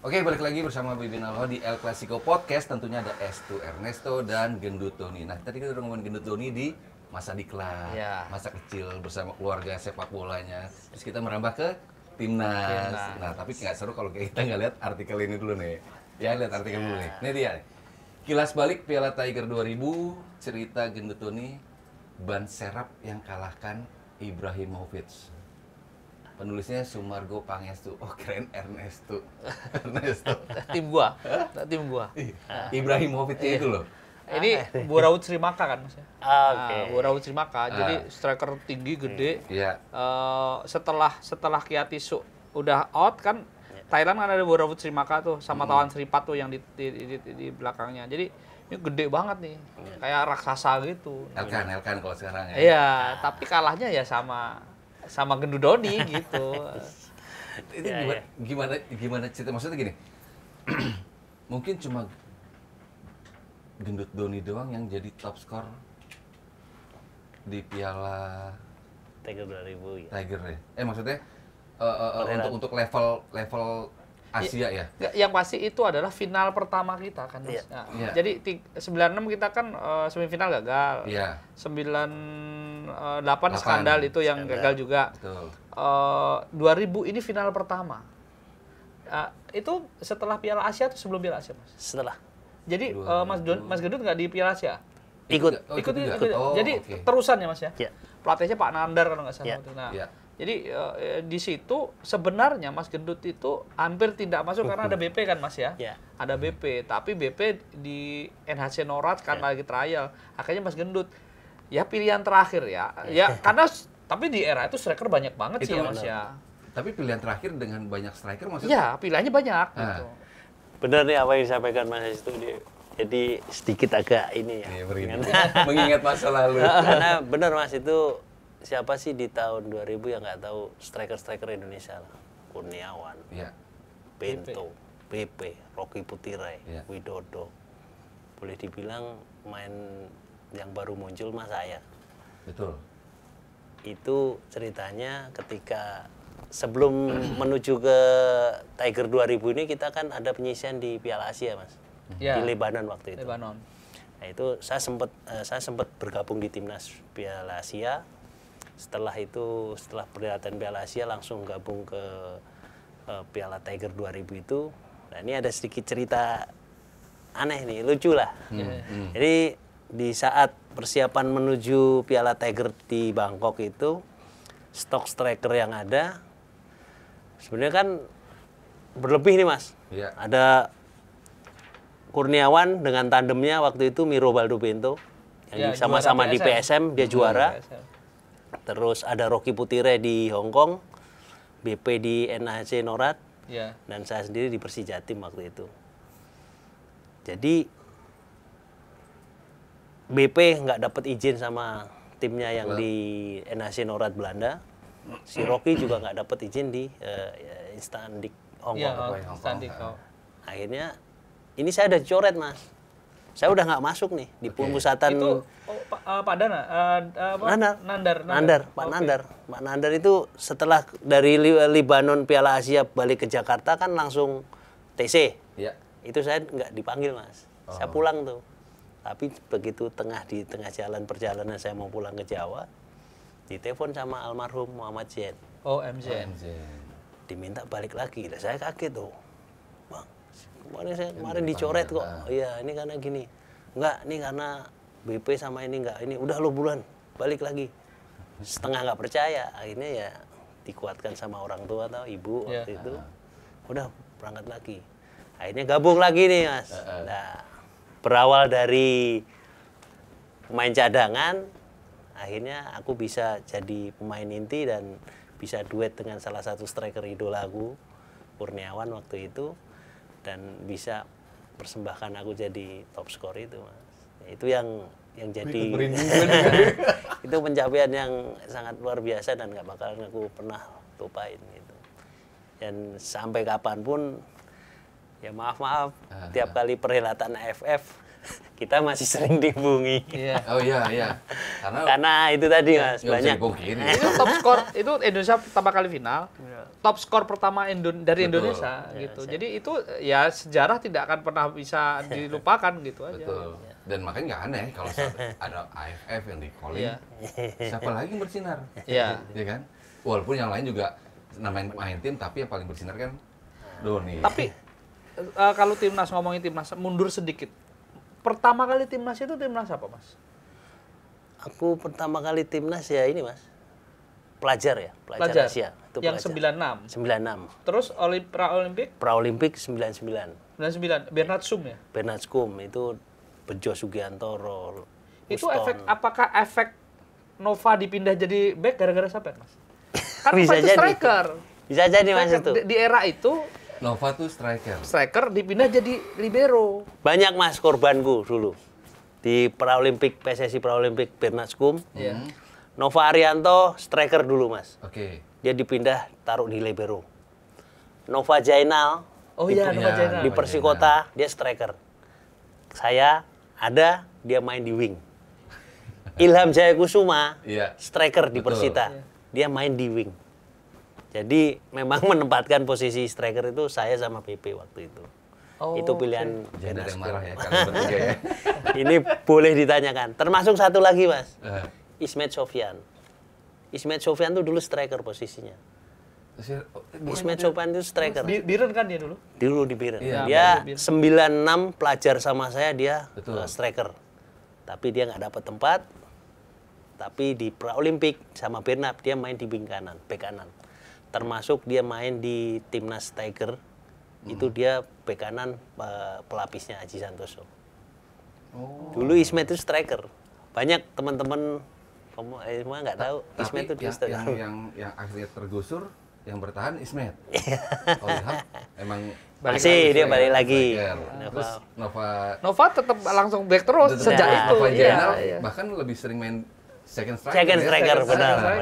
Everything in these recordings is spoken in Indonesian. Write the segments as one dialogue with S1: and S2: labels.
S1: Oke, balik lagi bersama Bibin Alho di El Clasico Podcast. Tentunya ada Estu Ernesto dan Gendut Doni. Nah, tadi kita udah ngomongin Gendut Doni di masa diklat, masa kecil bersama keluarga sepak bolanya. Terus kita merambah ke timnas. Nah, tapi nggak seru kalau kita nggak lihat artikel ini dulu nih. Ya, lihat artikel dulu nih. Ini dia. Kilas balik Piala Tiger 2000, cerita Gendut Doni, ban serap yang kalahkan Ibrahimovic. Penulisnya Sumargo Pangestu. Oh, keren Ernesto. Ernesto.
S2: Tim gua. Tim gua.
S1: Ibrahimovic itu loh.
S2: Ini Buraut Srimaka kan Mas ya?
S3: Oke.
S2: Buraut Srimaka. Jadi striker tinggi, gede.
S1: Iya.
S2: Setelah Kiatisu udah out kan, Thailand kan ada Buraut Srimaka tuh sama Tawan Sripat tuh yang di belakangnya. Jadi ini gede banget nih. Kayak raksasa gitu.
S1: Elkan kalau sekarang ya.
S2: Iya, tapi kalahnya ya sama Gendut Doni gitu.
S1: Itu gimana cerita, maksudnya gini. Mungkin cuma Gendut Doni doang yang jadi top skor di Piala
S3: Tiger 2000 ya.
S1: Tiger ya. Maksudnya untuk level Asia ya.
S2: Yang pasti itu adalah final pertama kita kan Mas. Nah, jadi 96 kita kan semifinal gagal.
S1: Iya.
S2: 98 skandal itu yang gagal juga.
S1: Betul.
S2: 2000 ini final pertama. Itu setelah Piala Asia atau sebelum Piala Asia, Mas?
S3: Setelah.
S2: Jadi Mas Gendut nggak di Piala Asia?
S3: Ikut.
S2: Ikut.
S1: Oh,
S2: jadi
S1: okay.
S2: Terusan ya, Mas ya?
S3: Iya.
S2: Pelatihnya Pak Nandar kalau nggak salah. Nah, jadi di situ sebenarnya Mas Gendut itu hampir tidak masuk karena ada BP kan Mas ya? Ada BP, tapi BP di NHC Norat kan lagi trial. Akhirnya Mas Gendut ya pilihan terakhir ya. Ya karena tapi di era itu striker banyak banget
S1: itu
S2: sih ya Mas ya.
S1: Tapi pilihan terakhir dengan banyak striker maksudnya?
S2: Iya, pilihannya banyak gitu.
S3: Benar nih apa yang disampaikan Mas itu jadi sedikit agak ini ya.
S1: Mengingat masa lalu.
S3: Karena benar Mas itu siapa sih di tahun 2000 yang nggak tahu striker-striker Indonesia lah. Kurniawan, Bento, BP, Rocky Putirai, Widodo. Boleh dibilang main yang baru muncul Mas saya.
S1: Betul.
S3: Itu ceritanya ketika sebelum menuju ke Tiger 2000 ini kita kan ada penyisian di Piala Asia Mas. Di Lebanon waktu itu.
S2: Lebanon.
S3: Nah, itu saya sempat bergabung di timnas Piala Asia. Setelah perhelatan Piala Asia langsung gabung ke Piala Tiger 2000 itu. Nah, ini ada sedikit cerita aneh nih, lucu lah. Jadi di saat persiapan menuju Piala Tiger di Bangkok itu, stok striker yang ada sebenarnya kan berlebih nih Mas. Ada Kurniawan dengan tandemnya waktu itu Miro Baldo Bento yang sama-sama di PSM dia juara. Terus ada Rocky Putirai di Hong Kong, BP di NHC Norat, dan saya sendiri di Persijatim waktu itu. Jadi BP nggak dapat izin sama timnya yang di NHC Norat Belanda. Si Rocky juga nggak dapat izin di Instandik Hong Kong. Akhirnya ini saya udah dicoret Mas. Saya udah nggak masuk nih di pemusatan.
S2: Itu Pak Dana,
S3: Nandar. Pak Nandar itu setelah dari Lebanon Piala Asia balik ke Jakarta kan langsung TC. Itu saya nggak dipanggil Mas. Saya pulang tuh. Tapi begitu di tengah jalan perjalanan saya mau pulang ke Jawa, ditelepon sama almarhum Muhammad Zain.
S2: Oh, MZ.
S3: Diminta balik lagi. Nah, saya kaget tuh. Bang, kemarin dicoret kok. Iya, ini karena gini. Enggak, ini karena BP sama ini enggak. Ini udah lo bulan, balik lagi. Setengah nggak percaya. Akhirnya ya dikuatkan sama orang tua atau ibu waktu itu. Udah berangkat lagi. Akhirnya gabung lagi nih Mas. Nah, berawal dari pemain cadangan, akhirnya aku bisa jadi pemain inti dan bisa duet dengan salah satu striker idola aku, Kurniawan waktu itu, dan bisa persembahkan aku jadi top skor itu Mas. Itu yang jadi itu pencapaian yang sangat luar biasa dan nggak bakalan aku pernah lupain gitu. Dan sampai kapanpun ya maaf tiap kali perhelatan AFF kita masih sering dihubungi.
S1: Iya. Oh iya.
S3: Karena itu tadi Mas, banyak.
S2: Itu top skor, itu Indonesia pertama kali final. Top skor pertama dari Indonesia gitu. Jadi itu ya sejarah tidak akan pernah bisa dilupakan gitu aja.
S1: Betul. Dan makanya nggak aneh kalau ada AFF yang di calling. Siapa lagi yang bersinar?
S2: Iya.
S1: Ya kan? Walaupun yang lain juga namanya main tim, tapi yang paling bersinar kan Doni.
S2: Tapi kalau timnas, ngomongin timnas, mundur sedikit. Pertama kali timnas itu timnas apa, Mas?
S3: Aku pertama kali timnas ya ini, Mas. Pelajar Asia. Itu
S2: yang
S3: pelajar. 96.
S2: Terus Pra-Olimpik?
S3: Pra-Olimpik 99.
S2: 99. Bernard Sum ya?
S3: Bernard Sum itu Bejo Sugiantoro.
S2: Itu apakah efek Nova dipindah jadi back gara-gara siapa, Mas? Kan
S3: bisa jadi.
S2: Striker.
S3: Bisa jadi Mas itu.
S2: Di era itu
S1: Nova tuh striker.
S2: Striker dipindah jadi libero.
S3: Banyak Mas korbanku dulu. Di Pra-Olimpik, PSSI Pra-Olimpik Bernard Sum. Nova Arianto striker dulu Mas.
S1: Oke.
S3: Dia dipindah taruh di libero. Nova Jainal.
S2: Nova Jainal.
S3: Di Persikota dia striker. Saya ada dia main di wing. Ilham Jayakusuma striker di Persita. Dia main di wing. Jadi memang menempatkan posisi striker itu saya sama PP waktu itu. Itu pilihan.
S1: Jangan ada yang marah ya, kalian bertiga ya.
S3: Ini boleh ditanyakan. Termasuk satu lagi Mas. Ismet Sofyan. Ismet Sofyan itu dulu striker posisinya. Ismet Sofyan itu striker.
S2: Biren kan dia dulu?
S3: Dulu di Biren. Dia 96 pelajar sama saya, dia striker. Tapi dia nggak dapat tempat. Tapi di Pra-Olimpik sama Bernard dia main di wing kanan, bek kanan. Termasuk dia main di timnas Tiger, itu dia bek kanan pelapisnya Aji Santoso. Dulu Ismet itu striker. Banyak teman-teman semua nggak tahu Ismet itu
S1: striker. Yang akhirnya tergusur, yang bertahan Ismet. Oh Ilham emang
S3: masih dia balik lagi.
S1: Terus
S2: Nova tetap langsung back terus sejak itu.
S1: Nova Jainal bahkan lebih sering main second striker,
S3: benar.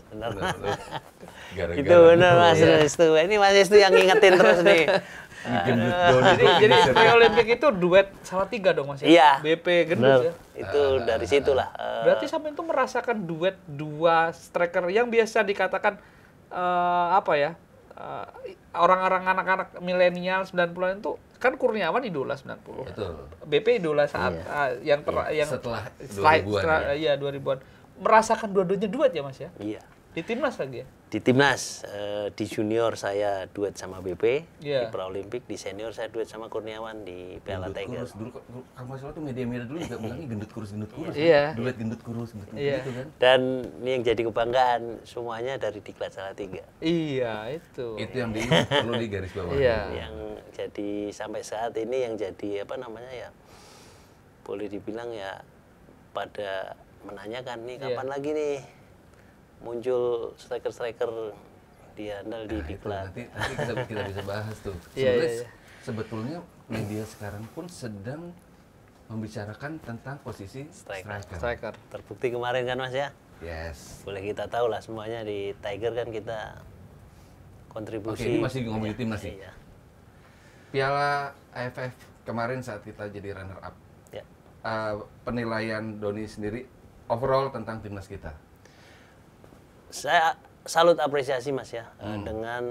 S3: Itu benar Mas Restu. Ini Mas Restu yang ngingetin terus nih.
S2: Jadi Pre-Olimpik itu duet Salatiga dong Mas ya?
S3: Iya.
S2: BP Gendut ya?
S3: Itu dari situlah.
S2: Berarti sampai itu merasakan duet dua striker yang biasa dikatakan orang-orang anak-anak milenial 90-an itu kan Kurniawan idola 90.
S1: Betul.
S2: BP idola saat yang
S1: setelah 2000-an.
S2: Iya, 2000-an. Merasakan dua-duanya duet ya Mas ya?
S3: Iya.
S2: Di timnas lagi ya?
S3: Di timnas, di junior saya duet sama BP, di Pra-Olimpik, di senior saya duet sama Kurniawan di Piala Tiger.
S1: Dulu kalau masalah tuh media-media dulu juga bilangnya gendut kurus.
S2: Iya.
S1: Duet gendut kurus gitu kan.
S3: Dan ini yang jadi kebanggaan semuanya dari Diklat Salatiga.
S2: Iya, itu.
S1: Itu yang perlu digarisbawahi.
S2: Iya.
S3: Yang jadi sampai saat ini yang jadi boleh dibilang ya pada menanyakan nih kapan lagi nih muncul striker-striker di handal di Diklat.
S1: Nanti kita bisa bahas tuh. Sebetulnya media sekarang pun sedang membicarakan tentang posisi striker.
S3: Terbukti kemarin kan Mas ya?
S1: Yes.
S3: Boleh kita tahu lah semuanya di Tiger kan kita kontribusi.
S1: Oke, ini masih ngomongin timnas sih. Iya. Piala AFF kemarin saat kita jadi runner up. Ya. Penilaian Doni sendiri overall tentang timnas kita.
S3: Saya salut apresiasi Mas ya dengan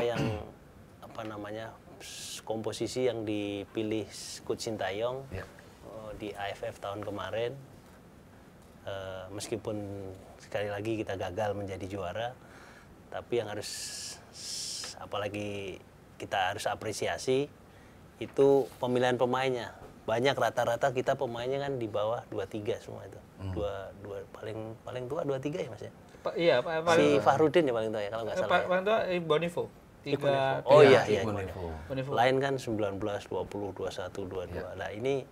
S3: komposisi yang dipilih Coach Sintayong di AFF tahun kemarin. Meskipun sekali lagi kita gagal menjadi juara, tapi yang apalagi kita harus apresiasi itu pemilihan pemainnya. Banyak rata-rata kita pemainnya kan di bawah 23 semua itu. Paling tua 23 ya Mas ya?
S2: Iya,
S3: si Fahrudin ya paling tua ya kalau nggak salah.
S2: Paling tua Bonivo.
S3: Oh iya.
S2: Bonivo.
S3: Lain kan 19, 20, 21, 22. Nah ini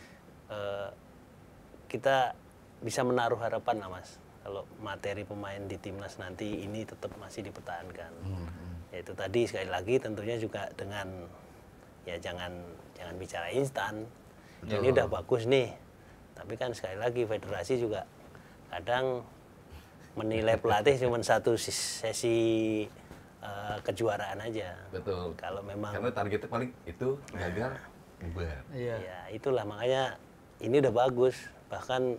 S3: kita bisa menaruh harapan lah Mas. Kalau materi pemain di timnas nanti ini tetap masih dipertahankan. Yaitu tadi sekali lagi tentunya juga dengan ya jangan bicara instan. Ini udah bagus nih. Tapi kan sekali lagi federasi juga kadang menilai pelatih cuma satu sesi kejuaraan aja.
S1: Betul.
S3: Kalau memang
S1: karena targetnya paling itu gagal
S3: Ya itulah makanya ini udah bagus. Bahkan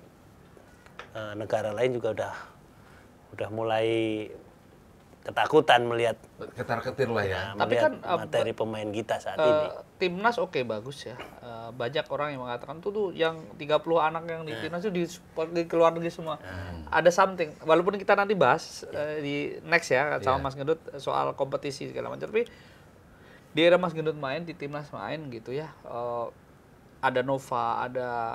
S3: negara lain juga udah mulai ketakutan melihat
S1: ketar-ketir lah ya.
S2: Tapi kan
S3: materi pemain kita saat ini.
S2: Timnas bagus ya. Banyak orang yang mengatakan tuh yang 30 anak yang di timnas itu di luar negeri semua. Ada something. Walaupun kita nanti bahas di next ya sama Mas Gendut soal kompetisi segala macam. Tapi di era Mas Gendut main di timnas main gitu ya. Ada Nova,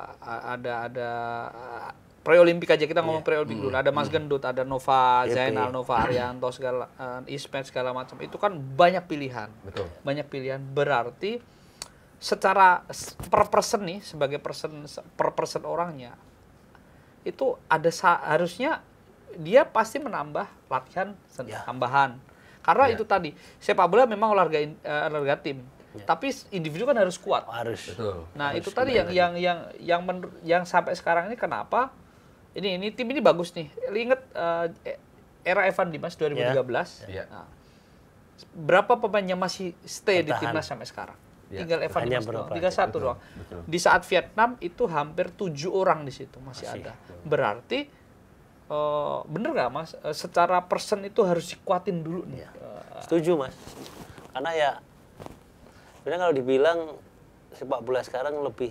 S2: ada pre-olimpik aja, kita ngomong pre-olimpik dulu. Ada Mas Gendut, ada Nova Zainal, Nova Arianto, segala Ismet segala macam. Itu kan banyak pilihan.
S1: Betul.
S2: Banyak pilihan. Berarti secara per person nih, sebagai per person orangnya, itu ada harusnya dia pasti menambah latihan tambahan. Karena itu tadi, sepak bola memang olahraga tim. Tapi individu kan harus kuat.
S3: Harus.
S1: Betul.
S2: Nah, itu tadi yang sampai sekarang ini kenapa ini tim ini bagus nih. Ingat era Evan Dimas 2013. Nah, berapa pemainnya masih stay di timnas sampai sekarang? Tinggal Evan Dimas doang, 31 doang. Di saat Vietnam itu hampir 7 orang di situ masih ada. Berarti bener nggak Mas? Secara person itu harus dikuatin dulu nih.
S3: Setuju Mas. Karena ya sebenarnya kalau dibilang sepak bola sekarang lebih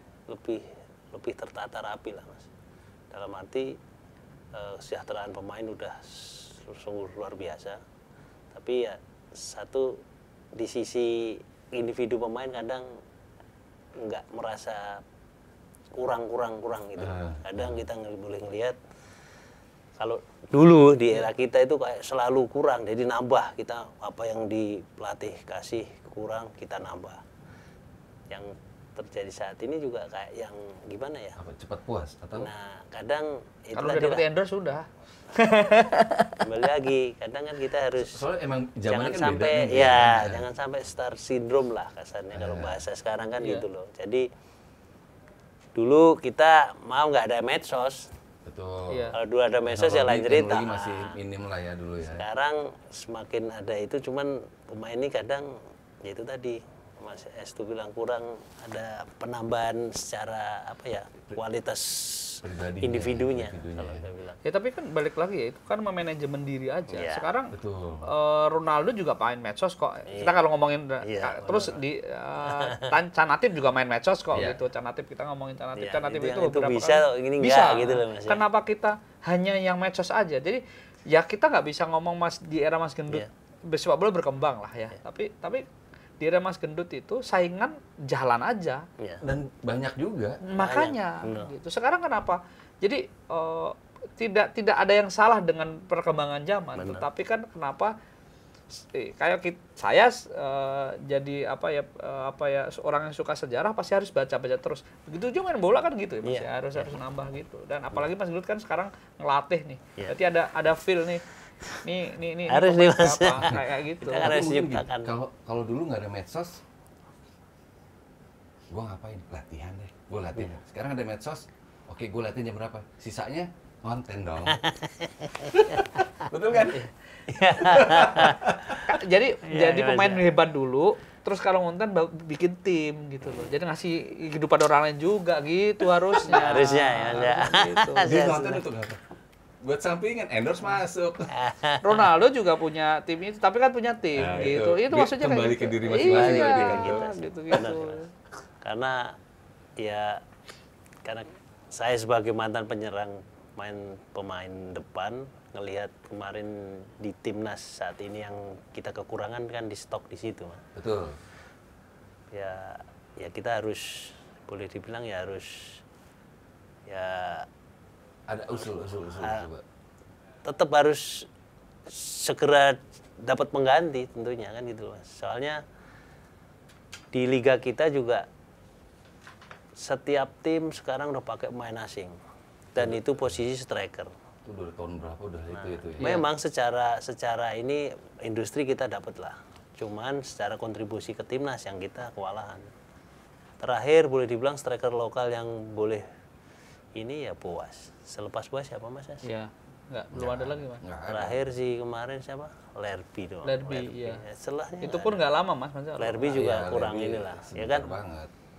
S3: tertata rapi lah Mas. Dalam arti kesejahteraan pemain udah sungguh luar biasa. Tapi ya satu di sisi individu pemain kadang nggak merasa kurang gitu. Kadang kita boleh ngelihat kalau dulu di era kita itu kayak selalu kurang, jadi nambah kita apa yang di pelatih kasih kurang kita nambah. Yang terjadi saat ini juga kayak yang gimana ya?
S1: Apa cepat puas atau?
S3: Nah, kadang itu
S2: kalau udah dapat endorse sudah.
S3: Kembali lagi, kadang kan kita harus
S1: soalnya emang zamannya kan
S3: sampai
S1: beda
S3: jangan sampai star syndrome lah kasarnya kalau bahasa sekarang kan gitu loh. Jadi dulu kita mau nggak ada medsos.
S1: Betul.
S3: Kalau dulu ada medsos ya lain cerita.
S1: Masih minim lah ya dulu ya.
S3: Sekarang semakin ada itu, cuman pemain ini kadang ya itu tadi Mas Estu bilang kurang ada penambahan secara apa ya kualitas individunya kalau saya bilang.
S2: Ya tapi kan balik lagi ya itu kan manajemen diri aja. Sekarang Ronaldo juga main medsos kok. Kita kalau ngomongin terus di Canatip juga main medsos kok gitu. Canatip kita ngomongin Canatip itu beberapa
S3: bisa
S2: kali.
S3: Ini
S2: bisa
S3: gitu loh Mas.
S2: Kenapa kita hanya yang medsos aja? Jadi ya kita nggak bisa ngomong Mas di era Mas Gendut sepak bola berkembang lah ya. Tapi di era Mas Gendut itu saingan jalan aja
S1: dan banyak juga.
S2: Makanya gitu. Sekarang kenapa? Jadi tidak ada yang salah dengan perkembangan zaman, tetapi kan kenapa kayak saya jadi apa ya orang yang suka sejarah pasti harus baca terus. Begitu juga main bola kan gitu ya Mas, harus nambah gitu. Dan apalagi Mas Gendut kan sekarang ngelatih nih. Berarti ada feel nih. Nih
S3: harus nih Mas.
S2: Kayak gitu.
S3: Harus diciptakan.
S1: Kalau dulu nggak ada medsos, gue ngapain? Latihan deh. Gue latihan. Sekarang ada medsos, oke gue latihan jam berapa? Sisanya konten dong. Betul kan?
S2: jadi pemain hebat dulu, terus kalau konten bikin tim gitu loh. Jadi ngasih kehidupan orang lain juga gitu harusnya.
S3: Harusnya ya.
S2: Gitu.
S1: Dia konten untuk apa? Buat sampingan, endorse masuk.
S2: Ronaldo juga punya tim itu, tapi kan punya tim gitu. Itu maksudnya
S1: kembali
S2: kayak
S1: ke diri
S2: gitu.
S1: masing-masing
S2: gitu.
S3: Karena saya sebagai mantan penyerang pemain depan ngelihat kemarin di timnas saat ini yang kita kekurangan kan di stok di situ.
S1: Betul.
S3: Ya kita harus boleh dibilang harus
S1: ada usul coba.
S3: Tetap harus segera dapat pengganti tentunya kan gitu Mas. Soalnya di liga kita juga setiap tim sekarang udah pakai pemain asing dan itu posisi striker.
S1: Itu udah tahun berapa udah itu ya.
S3: Memang secara ini industri kita dapat lah. Cuman secara kontribusi ke timnas yang kita kewalahan. Terakhir boleh dibilang striker lokal yang boleh ini ya Boas. Selepas Boas siapa Mas?
S2: Iya. Belum ada lagi Mas.
S3: Terakhir sih kemarin siapa? Lerby doang.
S2: Lerby, iya.
S3: Setelahnya
S2: itu pun nggak lama Mas.
S3: Lerby juga kurang inilah, ya kan?
S1: Banget.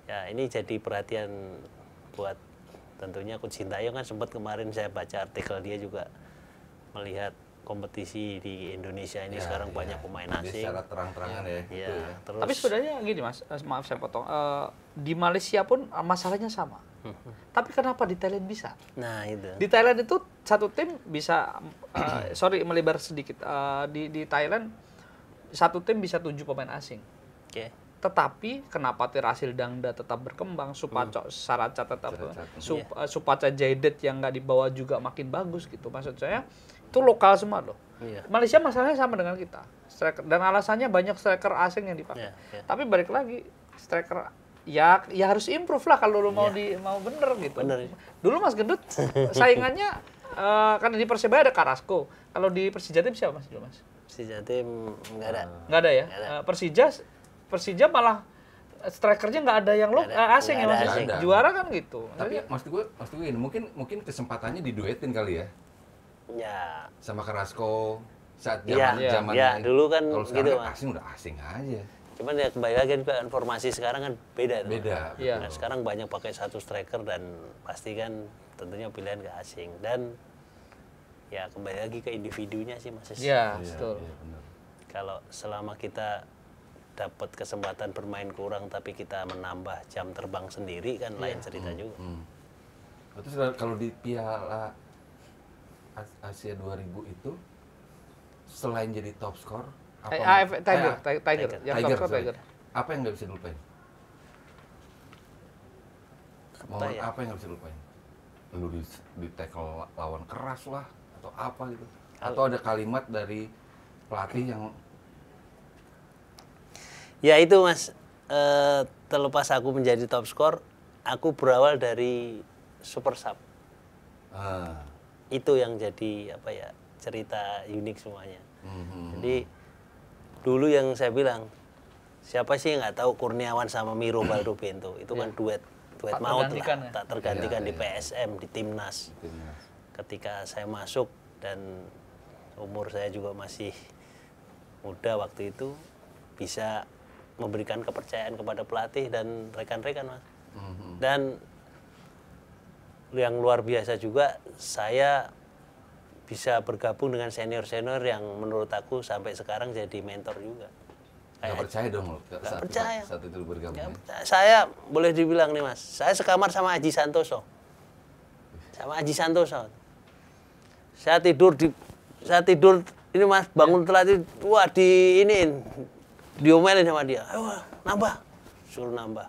S3: Ya ini jadi perhatian buat tentunya Coach Sintayong kan sempat kemarin saya baca artikel dia juga melihat kompetisi di Indonesia ini sekarang banyak pemain asing.
S1: Secara terang-terangan ya.
S2: Terus, tapi sebenarnya gini Mas, maaf saya potong. Di Malaysia pun masalahnya sama. Tapi kenapa di Thailand bisa?
S3: Nah itu.
S2: Di Thailand itu satu tim bisa, sorry melebar sedikit. Di Thailand satu tim bisa 7 pemain asing.
S3: Oke.
S2: Tetapi kenapa Tirasil Dangda tetap berkembang, Supaco Saraca tetap, Supaca Jaidet yang nggak dibawa juga makin bagus gitu. Maksud saya itu lokal semua loh. Iya. Malaysia masalahnya sama dengan kita. Striker, dan alasannya banyak striker asing yang dipakai. Tapi balik lagi striker ya harus improve lah kalau lu mau mau bener gitu.
S3: Bener.
S2: Dulu Mas Gendut saingannya kan di Persebaya ada Carrasco. Kalau di Persija Tim siapa Mas dulu Mas?
S3: Persija Tim nggak ada.
S2: Nggak ada ya. Persija malah strikernya nggak ada yang asing ya Mas. Juara kan gitu.
S1: Tapi maksud gue ini mungkin kesempatannya diduetin kali ya.
S3: Ya.
S1: Sama Carrasco saat
S3: zamannya. Ya, dulu kan gitu
S1: Mas. Asing udah asing aja.
S3: Cuman ya kembali lagi informasi sekarang kan beda.
S1: Beda.
S3: Nah, sekarang banyak pakai satu striker dan pasti kan tentunya pilihan ke asing dan ya kembali lagi ke individunya sih Mas.
S2: Iya, betul.
S1: Ya, benar.
S3: Kalau selama kita dapat kesempatan bermain kurang tapi kita menambah jam terbang sendiri kan lain cerita juga.
S1: Terus kalau di Piala Asia 2000 itu selain jadi top skor
S2: Tiger.
S1: Apa yang nggak bisa dilupain? Apa yang nggak bisa dilupain? Lu di tackle lawan keras lah atau apa gitu? Atau ada kalimat dari pelatih yang
S3: ya itu Mas, terlepas aku menjadi top skor, aku berawal dari super sub. Itu yang jadi apa ya, cerita unik semuanya. Jadi dulu yang saya bilang, siapa sih yang nggak tahu Kurniawan sama Miro Baldo Bento itu kan duet maut lah, tak tergantikan di PSM, di Timnas. Ketika saya masuk dan umur saya juga masih muda waktu itu, bisa memberikan kepercayaan kepada pelatih dan rekan-rekan Mas. Dan yang luar biasa juga, saya bisa bergabung dengan senior-senior yang menurut aku sampai sekarang jadi mentor juga.
S1: Nggak percaya dong lo saat itu bergabung? Ya?
S3: Saya boleh dibilang nih Mas, saya sekamar sama Aji Santoso. Saya tidur ini Mas, bangun telat itu, wah diomelin sama dia. Ayo suruh nambah.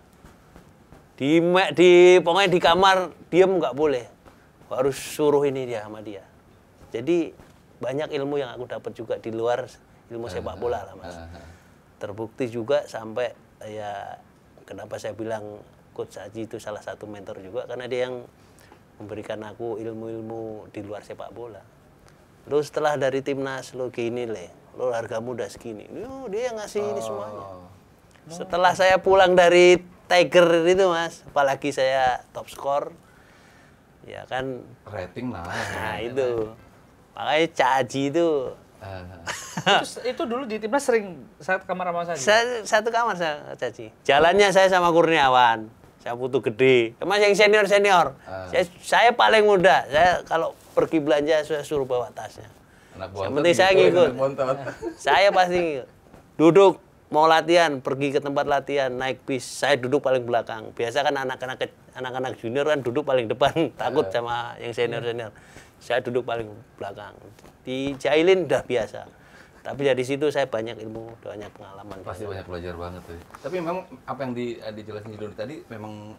S3: Pokoknya di kamar diem nggak boleh, harus suruh ini dia sama dia. Jadi banyak ilmu yang aku dapat juga di luar ilmu sepak bola lah Mas. Terbukti juga sampai ya kenapa saya bilang Coach Aji itu salah satu mentor juga, karena dia yang memberikan aku ilmu-ilmu di luar sepak bola. Lo setelah dari Timnas lo gini lo hargamu udah segini, dia yang ngasih ini semuanya. Setelah saya pulang dari Tiger itu Mas, apalagi saya top skor, ya kan
S1: rating lah.
S3: Nah itu, makanya Caji itu.
S2: Itu dulu di Timnas sering satu kamar sama saya.
S3: Satu kamar saya Caji. Jalannya saya sama Kurniawan, saya butuh gede. Mas yang senior. Saya paling muda. Saya kalau pergi belanja saya suruh bawa tasnya. Yang penting saya ngikut. Saya pasti ngikut. Duduk. Mau latihan, pergi ke tempat latihan, naik bis, saya duduk paling belakang. Biasa kan anak-anak junior kan duduk paling depan, takut sama yang senior-senior. Saya duduk paling belakang. Dijailin udah biasa. Tapi dari situ saya banyak ilmu, banyak pengalaman.
S1: Pasti banyak belajar banget tuh. Tapi memang apa yang dijelasin Doni tadi memang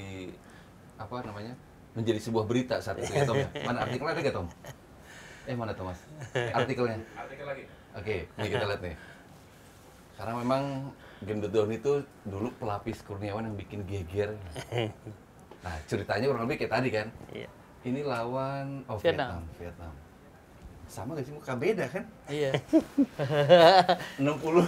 S1: menjadi sebuah berita saat itu ya Tom ya. Mana artikelnya ada nggak Tom? Mana Thomas? Artikelnya? Artikel lagi. Oke, ini kita lihat nih. Karena memang Gendut Doni itu dulu pelapis Kurniawan yang bikin geger. Nah, ceritanya kurang lebih kayak tadi kan? Iya. Ini lawan Vietnam. Sama gak sih? Muka beda kan?
S2: Iya.
S1: 60.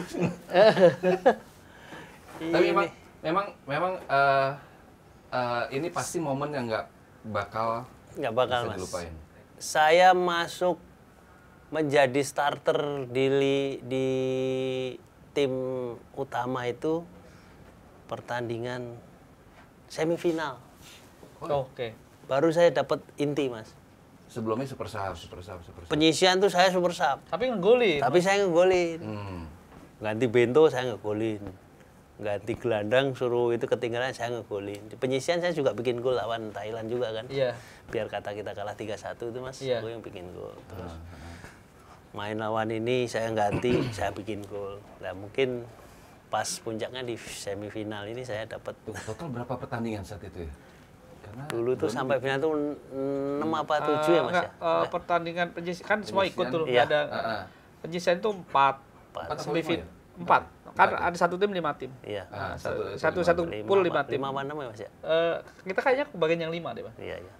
S1: Tapi memang ini pasti momen yang nggak bakal
S3: Mas. Dilupain. Saya masuk menjadi starter di tim utama itu pertandingan semifinal.
S2: Oke.
S3: Baru saya dapat inti, Mas.
S1: Sebelumnya super sub.
S3: Penyisian tuh saya super sub.
S2: Tapi ngegolin.
S3: Tapi saya ngegolin. Ganti bento saya ngegolin. Ganti gelandang suruh itu ketinggalan saya ngegolin. Di penyisian saya juga bikin gol lawan Thailand juga kan.
S2: Iya.
S3: Biar kata kita kalah 3-1 itu Mas,
S2: Iya.
S3: gue yang bikin gol. Terus main lawan ini saya ganti, saya bikin gol. Nah mungkin pas puncaknya di semifinal ini saya dapat.
S1: Total berapa pertandingan saat itu ya? Karena
S3: dulu tuh sampai final tuh 6 apa 7 ya Mas ya?
S2: Pertandingan penyisian kan semua ikut tuh,
S3: iya.
S2: ada penyisian itu 4 semifinal 4. Kan ada satu tim 5 tim.
S3: Iya.
S2: Satu pool 5 tim.
S3: 5 apa 6 ya Mas ya?
S2: Kita kayaknya bagian yang 5 deh, Mas.
S3: Iya, iya.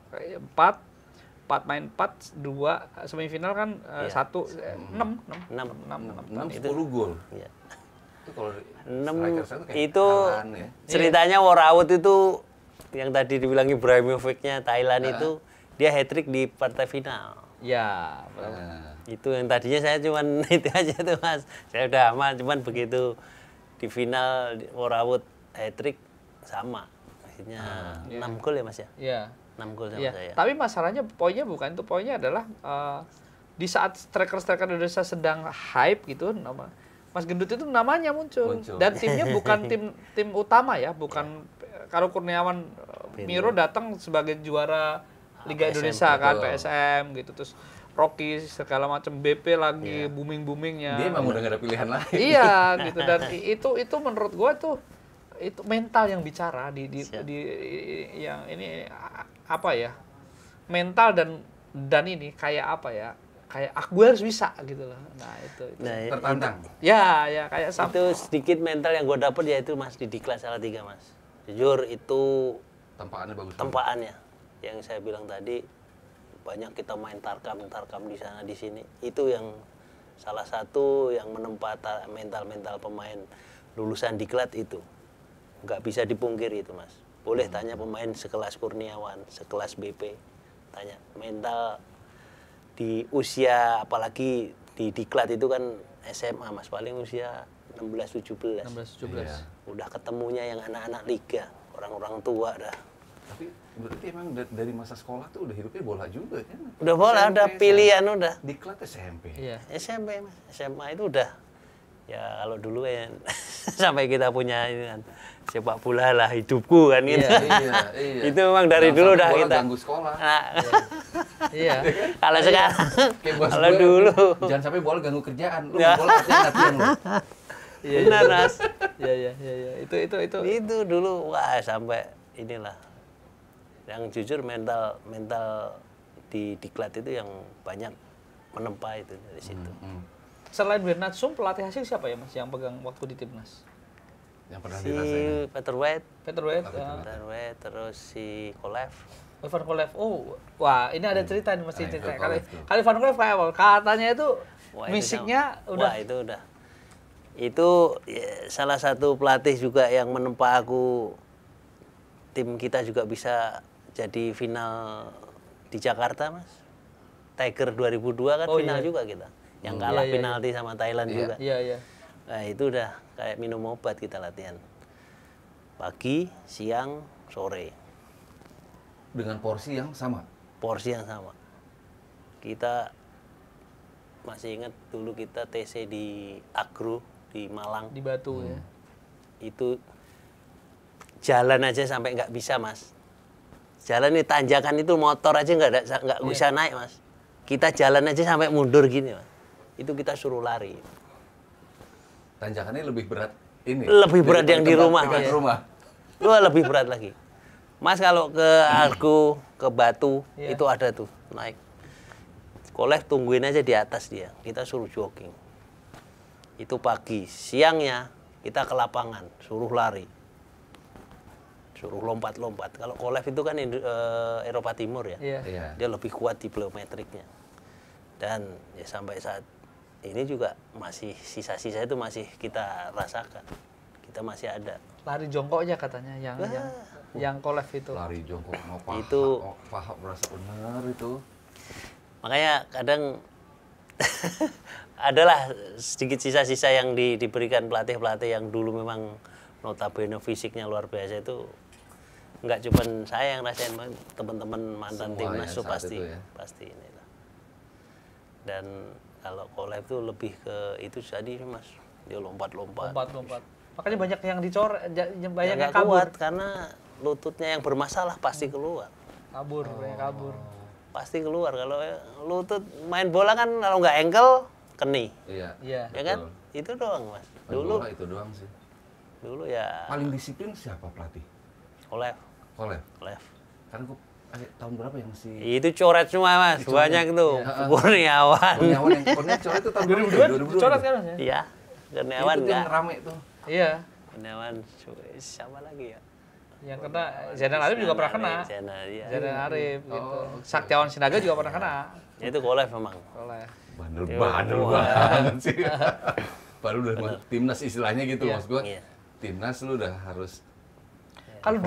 S2: 4 main 4, 2 semifinal kan 1 6
S3: itu
S1: 10 gol.
S3: Iya.
S1: Itu kalau
S3: 6 itu ceritanya Worawout itu yang tadi dibilang Ibrahimovicnya Thailand itu dia hat-trick di partai final.
S2: Ya,
S3: Itu yang tadinya saya cuman itu aja tuh Mas. Saya udah aman, cuman begitu di final Worawout hat-trick sama. Akhirnya 6 gol ya Mas ya?
S2: Iya.
S3: 6 gol sama saya.
S2: Tapi masalahnya poinnya bukan itu, poinnya adalah di saat striker-striker Indonesia sedang hype gitu, Mas Gendut itu namanya muncul. Dan timnya bukan tim utama ya, bukan Karo Kurniawan Miro datang sebagai juara Liga Indonesia kan, PSM gitu, terus Rocky segala macam, BP lagi booming-boomingnya.
S1: Dia memang udah gak ada pilihan lain.
S2: Iya gitu, dan itu menurut gua tuh itu mental yang bicara di yang ini apa ya, mental dan ini kayak apa ya, kayak gue harus bisa gitu loh. Nah itu.
S1: Tertantang.
S2: Ya kayak
S3: itu sedikit mental yang gue dapet ya itu Mas di Diklat Salatiga Mas. Jujur itu
S1: tempaannya bagus.
S3: Tempaannya yang saya bilang tadi, banyak kita main tarkam di sana di sini. Itu yang salah satu yang menempa mental pemain lulusan Diklat itu. Nggak bisa dipungkiri itu Mas. Boleh tanya pemain sekelas Kurniawan, sekelas BP, tanya mental di usia, apalagi di Diklat itu kan SMA Mas, paling usia 16-17.
S1: Iya.
S3: Udah ketemunya yang anak-anak liga, orang-orang tua dah.
S1: Tapi berarti emang dari masa sekolah tuh udah hidupnya bola juga kan?
S3: Udah bola, SMP, udah pilihan udah.
S1: Diklat SMP.
S2: Iya.
S3: SMP Mas, SMA itu udah. Ya kalau dulu ya sampai kita punya ini kan sepak bola lah hidupku kan gitu.
S1: Iya.
S3: Itu memang dari dulu udah kita.
S1: Ganggu sekolah.
S3: Nah,
S2: iya.
S3: Kalau sekarang, kalau dulu.
S1: Jangan sampai bola ganggu kerjaan. Lu bola kerjaan latihan lu.
S2: Iya.
S3: Benar Mas.
S2: Iya.
S3: Itu dulu wah sampai inilah. Yang jujur mental di Diklat itu yang banyak menempa itu dari situ.
S2: Selain Bernardsum, pelatih asing siapa ya Mas yang pegang waktu di timnas?
S1: Yang pernah dirasain.
S3: Peter White, terus si Kolev.
S2: Ivan Kolev. Oh, wah ini ada cerita nih mesti cerita. Kali Ivan Kolev kayak apa? Katanya itu fisiknya udah.
S3: Wah itu udah. Itu ya, salah satu pelatih juga yang menempa aku. Tim kita juga bisa jadi final di Jakarta Mas. Tiger 2002 kan final juga kita. Yang kalah penalti sama Thailand juga.
S2: Iya.
S3: Nah itu udah kayak minum obat kita latihan. Pagi, siang, sore.
S1: Dengan porsi yang sama?
S3: Porsi yang sama. Kita masih ingat dulu kita TC di Agro, di Malang.
S2: Di Batu ya.
S3: Itu jalan aja sampai nggak bisa Mas. Jalan ini tanjakan itu motor aja nggak bisa naik Mas. Kita jalan aja sampai mundur gini Mas. Itu kita suruh lari.
S1: Tanjakannya lebih berat ini?
S3: Lebih berat yang di rumah.
S1: Wah,
S3: lebih berat lagi. Mas kalau ke Argo, ke Batu, itu ada tuh naik. Kolev tungguin aja di atas dia. Kita suruh jogging. Itu pagi. Siangnya kita ke lapangan, suruh lari. Suruh lompat-lompat. Kalau Kolev itu kan Eropa Timur ya. Dia lebih kuat di pliometriknya. Dan ya sampai saat ini juga masih sisa-sisa itu masih kita rasakan. Kita masih ada.
S2: Lari jongkoknya katanya yang Kolev itu.
S1: Lari jongkok mau paha.
S3: Itu
S1: paha berasa benar itu.
S3: Makanya kadang adalah sedikit sisa-sisa yang diberikan pelatih-pelatih yang dulu memang notabene fisiknya luar biasa itu nggak cuma saya yang rasain, teman-teman mantan timnas tuh pasti ini lah. Dan kalau collab tuh lebih ke itu tadi Mas, dia lompat.
S2: Makanya banyak yang dicoret, banyak yang
S3: kabur.
S2: Kuat
S3: karena lututnya yang bermasalah pasti keluar.
S2: Kabur.
S3: Pasti keluar. Kalau lutut main bola kan kalau nggak ankle keni.
S1: Iya.
S3: Ya kan? Itu doang Mas.
S1: Dulu itu doang sih.
S3: Dulu ya.
S1: Paling disiplin siapa pelatih?
S3: Collab.
S1: Kan gua tahun berapa yang si
S3: itu coret semua Mas, banyak tuh. Kurniawan
S1: yang coret itu tahun 2002
S2: coret kan Mas ya?
S3: Iya. Kurniawan
S1: itu yang rame tuh.
S2: Iya.
S3: Kurniawan siapa lagi ya?
S2: Yang kena Zainal Arif juga pernah kena. Zainal Arif gitu. Saktiawan Sinaga juga pernah kena.
S3: Itu collab memang.
S1: Bandel banget sih. Baru udah timnas istilahnya gitu maksud gua. Timnas lu udah harus.
S2: Kalau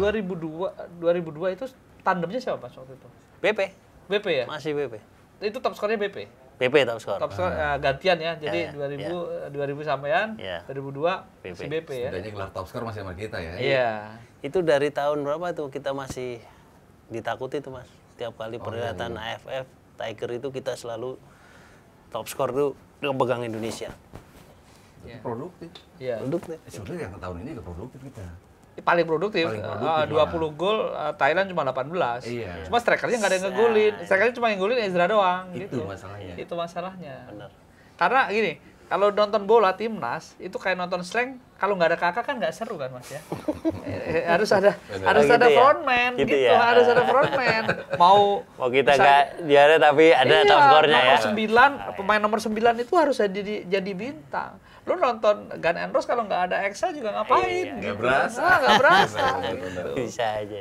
S2: 2002 itu tandemnya siapa Mas waktu itu?
S3: BP
S2: ya?
S3: Masih BP.
S2: Itu top skornya BP?
S3: BP top skor.
S2: Top skor gantian ya. Jadi 2000 sampean, 2002 si BP ya.
S1: Setidaknya gelar top skor masih sama kita ya.
S2: Iya.
S3: Itu dari tahun berapa tuh kita masih ditakuti tuh Mas. Tiap kali perhelatan AFF, Tiger itu kita selalu top skor tuh pegang Indonesia.
S1: Produktif.
S2: Iya.
S3: Produktif.
S1: Sebenarnya yang tahun ini juga produktif kita.
S2: Paling produktif 20 gol, Thailand cuma 18.
S1: Iya.
S2: Cuma strikernya nggak ada yang ngegolin. Strikernya cuma yang ngegolin Ezra doang.
S1: Itu masalahnya.
S2: Itu masalahnya.
S3: Benar.
S2: Karena gini, kalau nonton bola timnas itu kayak nonton slang, kalau nggak ada kakak kan nggak seru kan Mas ya. harus ada frontman gitu, harus ada frontman. Mau
S3: kita nggak juara tapi ada top skornya ya.
S2: Pemain nomor 9 itu harus jadi bintang. Lu nonton Gun and Rose kalau nggak ada Exa juga ngapain?
S1: Nggak berasa.
S2: Nggak berasa.
S3: Bisa aja.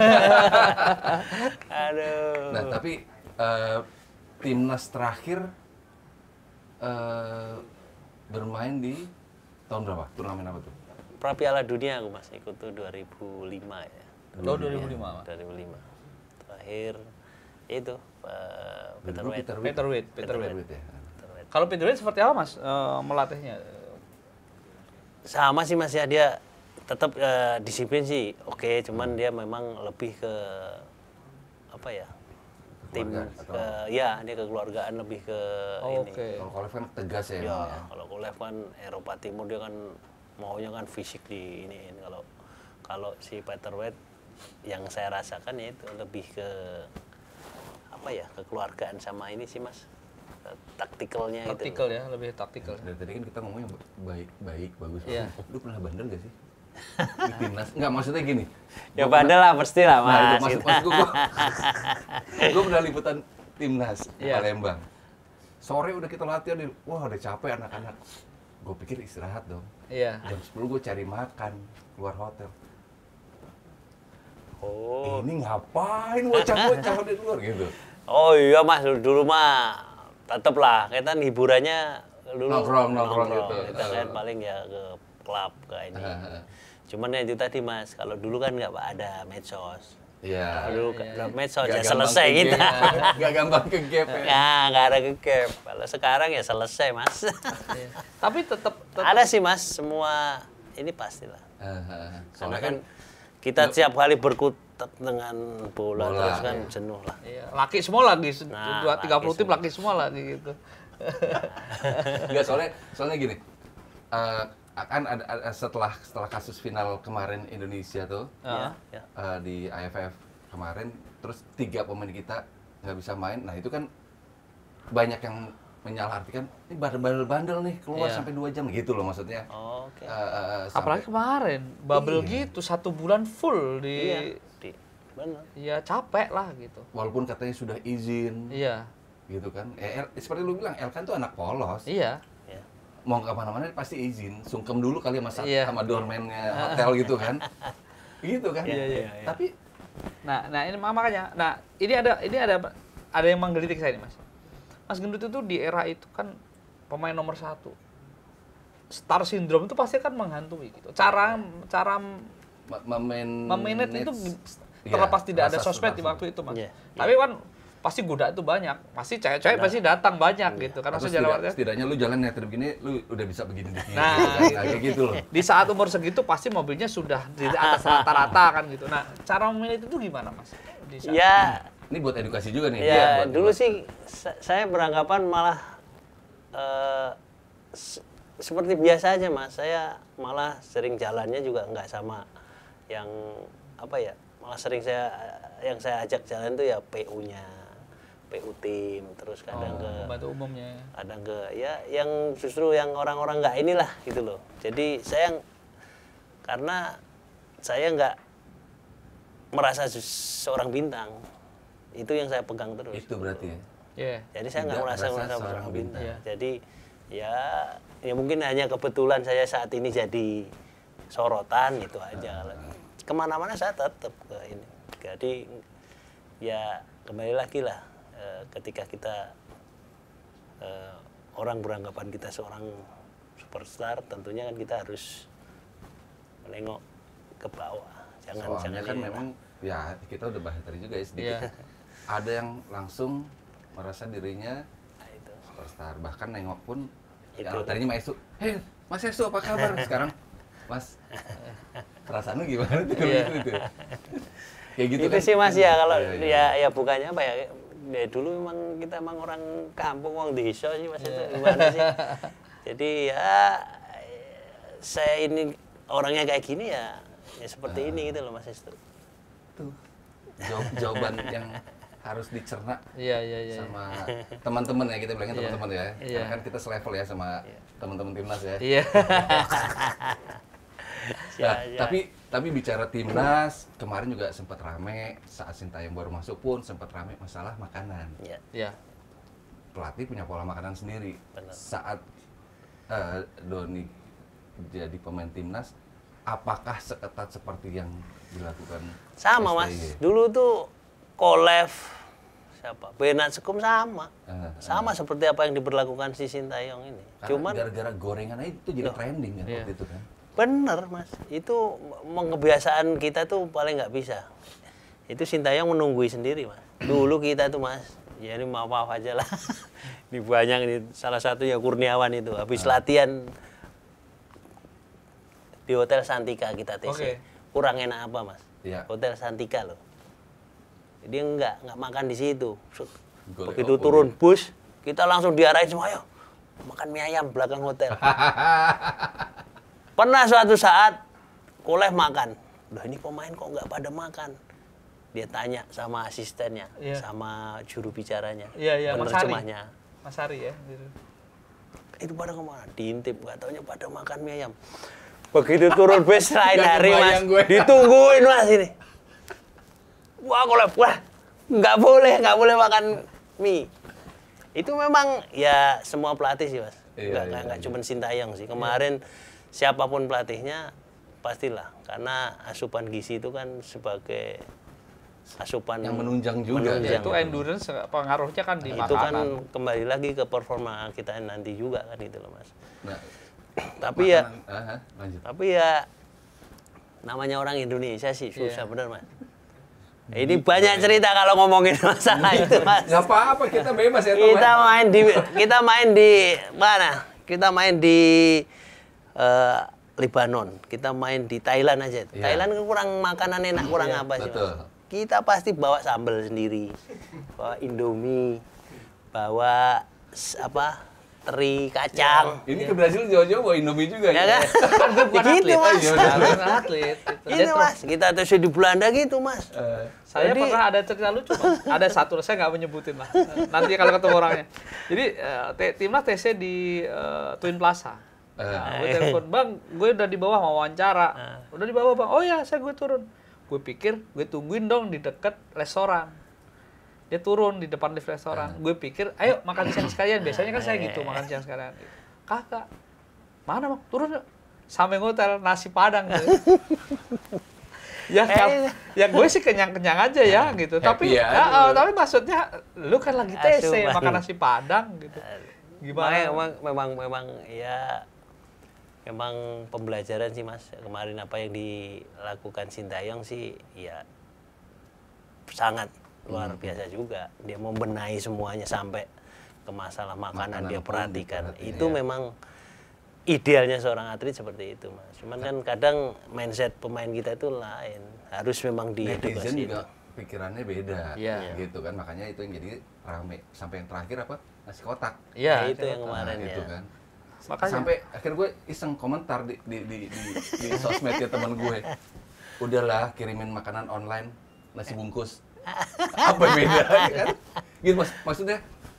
S3: Aduh.
S1: Nah tapi timnas terakhir bermain di tahun berapa? Turnamen apa tuh?
S3: Pra Piala Dunia aku Mas ikut tuh 2005 ya.
S2: 2005.
S3: Terakhir itu
S1: Peterweight ya.
S2: Kalau Peterweight seperti apa Mas melatihnya?
S3: Sama sih Mas ya, dia tetap disiplin sih. Oke, cuman dia memang lebih ke apa ya? Tim dia kekeluargaan lebih ke ini.
S1: Kalau Collab kan tegas ya.
S3: Kalau Collab kan Eropa Timur dia kan maunya kan fisik di ini. Kalau si Peterweight yang saya rasakan ya itu lebih ke apa ya? Kekeluargaan sama ini sih Mas. Taktikalnya
S2: gitu. Ya, lebih taktikal.
S1: Dari tadi kan kita ngomongnya baik, bagus. Yeah. Lu pernah bandel gak sih? Di timnas? Enggak, maksudnya gini.
S3: Ya bandel lah, pasti lah Mas.
S1: Maksud gue pernah liputan timnas di Palembang. Sore udah kita latihan, wah udah capek anak-anak. Gue pikir istirahat dong.
S2: Iya.
S1: Jam 10 gue cari makan, keluar hotel.
S3: Oh.
S1: Ini ngapain bocah-bocah di luar gitu?
S3: Oh iya Mas, dulu mah tetep lah, kita hiburannya dulu
S1: nongkrong gitu.
S3: Kita kan paling ya ke klub ke ini. Cuman ya itu tadi Mas, kalau dulu kan nggak ada medsos.
S1: Iya.
S3: Dulu medsos ya selesai kita.
S1: Nggak gampang ke gap ya.
S3: Ya nggak ada ke gap. Kalau sekarang ya selesai Mas.
S2: Tapi tetap
S3: ada sih Mas, semua ini pastilah. Soalnya kan kita tiap kali berkutat dengan bola terus kan jenuh lah.
S2: Iya. Laki semua lagi, 30 tim laki semua lagi gitu.
S1: Enggak, soalnya gini, kan ada setelah kasus final kemarin Indonesia tuh di AFF kemarin, terus 3 pemain kita nggak bisa main. Nah itu kan banyak yang menyalahartikan ini bandel nih keluar sampai 2 jam gitu loh maksudnya.
S2: Apalagi kemarin bubble gitu 1 bulan full di
S3: benar.
S2: Ya capek lah gitu.
S1: Walaupun katanya sudah izin.
S2: Iya.
S1: Gitu kan. Seperti lu bilang Elkan tuh anak polos.
S2: Iya.
S1: Mau ke mana-mana pasti izin. Sungkem dulu kali sama doorman-nya hotel gitu kan. Gitu kan.
S2: Iya.
S1: Tapi
S2: ini makanya. Nah, ini ada yang menggelitik saya nih, Mas. Mas Gendut itu di era itu kan pemain nomor 1. Star syndrome itu pasti kan menghantui gitu. Cara memanage itu terlepas tidak ada sosmed di waktu itu, Mas. Tapi kan pasti goda itu banyak. Pasti cewek-cewek pasti datang banyak gitu. Karena
S1: setidaknya lu jalan meter begini, lu udah bisa begini.
S2: Nah,
S1: kayak gitu loh.
S2: Di saat umur segitu pasti mobilnya sudah di atas rata-rata kan gitu. Nah, cara memilih itu gimana, Mas?
S3: Ya,
S1: ini buat edukasi juga nih.
S3: Ya, dulu sih saya beranggapan malah seperti biasa aja, Mas. Saya malah sering jalannya juga nggak sama yang apa ya, malah sering yang saya ajak jalan tuh ya PU-nya, PU tim, terus kadang ke
S2: pembantu umumnya,
S3: kadang ke ya yang justru yang orang-orang nggak inilah gitu loh. Jadi karena saya nggak merasa seorang bintang, itu yang saya pegang terus.
S1: Itu berarti ya?
S3: Yeah. Jadi saya nggak merasa seorang bintang. Yeah. Jadi ya mungkin hanya kebetulan saya saat ini jadi sorotan gitu aja. Kemana-mana saya tetap ke ini. Jadi ya kembali lagi lah ketika kita orang beranggapan kita seorang superstar, tentunya kan kita harus menengok ke bawah.
S1: Soalnya kan memang ya kita udah bahas tadi juga ya sedikit. Ada yang langsung merasa dirinya superstar, bahkan nengok pun tadinya Mas Esu, hei Mas Esu apa kabar? Sekarang Mas, perasaan lu gimana tuh? Kayak gitu
S3: itu kan sih Mas ya, kalau ya bukannya apa ya, dulu kita emang orang kampung, orang desa sih Mas, itu gimana sih. Jadi ya saya ini orangnya kayak gini ya seperti ini gitu loh Mas Estu.
S1: Tuh jawaban yang harus dicerna sama teman-teman ya, kita bilangnya teman-teman ya. Karena kan kita selevel ya sama teman-teman timnas ya. Nah, tapi bicara timnas, kemarin juga sempat rame saat Sintayong baru masuk pun sempat rame masalah makanan. Pelatih punya pola makanan sendiri.
S3: Benar.
S1: Saat Doni jadi pemain timnas, apakah seketat seperti yang dilakukan?
S3: Sama STY? Mas, dulu tuh Kolev, Bernat Sekum sama seperti apa yang diberlakukan si Sintayong ini.
S1: Karena
S3: cuman
S1: gara-gara gorengan itu jadi trending kan waktu itu kan.
S3: Bener Mas, itu kebiasaan kita tuh paling nggak bisa. Itu Sintayong menunggui sendiri Mas. Dulu kita tuh Mas, ya ini maaf aja lah. Ini banyak ini, salah satunya Kurniawan itu habis latihan di Hotel Santika kita TC. Kurang enak apa Mas? Hotel Santika loh. Dia nggak makan di situ. Begitu turun bus, kita langsung diarahin semua, ayo makan mie ayam belakang hotel. Pernah suatu saat Kolev makan, loh ini pemain kok nggak pada makan? Dia tanya sama asistennya, sama juru bicaranya, penerjemahnya.
S2: Mas Hari ya.
S3: Itu pada kemana? Diintip, nggak taunya pada makan mie ayam. Begitu turun bus lain hari Mas, ditungguin Mas ini. Wah Kolev, wah nggak boleh makan mie. Itu memang ya semua pelatih sih Mas, nggak cuma Sintayong sih. Kemarin siapapun pelatihnya pastilah, karena asupan gizi itu kan sebagai asupan
S1: yang menunjang juga.
S2: Itu endurance pengaruhnya kan di makanan.
S3: Itu kan kembali lagi ke performa kita nanti juga kan gitu loh Mas. Nah, tapi ya namanya orang Indonesia sih susah bener Mas. Ini banyak cerita kalau ngomongin masalah itu Mas.
S1: Nggak apa-apa, kita bebas ya.
S3: Kita main di mana? Kita main di Lebanon, kita main di Thailand aja. Thailand kan kurang makanan enak, kurang apa sih Mas? Kita pasti bawa sambal sendiri, bawa Indomie, bawa teri kacang.
S1: Ini ke Brasil jauh-jauh bawa Indomie juga
S3: ya kan? Begitu Mas.
S2: Atlet.
S3: Itu Mas, kita terus di Belanda gitu Mas.
S2: Saya pernah ada cerita lucu Mas. Ada satu, saya nggak menyebutin lah. Nanti kalau ketemu orangnya. Jadi timnas TC di Twin Plaza. Gue telepon, Bang, gue udah di bawah mau wawancara. Udah di bawah Bang, oh ya gue turun. Gue pikir gue tungguin dong di dekat restoran. Dia turun di depan lift restoran. Gue pikir, ayo makan siang sekalian. Biasanya kan saya gitu, makan siang sekalian. Kakak, mana Bang? Turun yuk. Sampai hotel nasi Padang. Gitu. Ya gue sih kenyang-kenyang aja ya gitu. Tapi tapi maksudnya lu kan lagi TC makan nasi Padang gitu. Gimana?
S3: Memang pembelajaran sih Mas. Kemarin apa yang dilakukan Sintayong sih ya sangat luar biasa juga. Dia membenahi semuanya sampai ke masalah makanan dia perhatikan. Itu memang idealnya seorang atlet seperti itu, Mas. Cuman kan kadang mindset pemain kita itu lain. Harus memang diedukasi.
S1: Netizen juga pikirannya beda, gitu kan. Makanya itu yang jadi rame. Sampai yang terakhir apa? Nasi kotak.
S3: Iya, itu yang kemarin
S1: itu
S3: ya.
S1: kan.
S2: Makanya
S1: Sampai akhirnya gue iseng komentar di sosmednya teman gue. Udahlah kirimin makanan online, nasi bungkus. Apa beda kan? Gitu maksudnya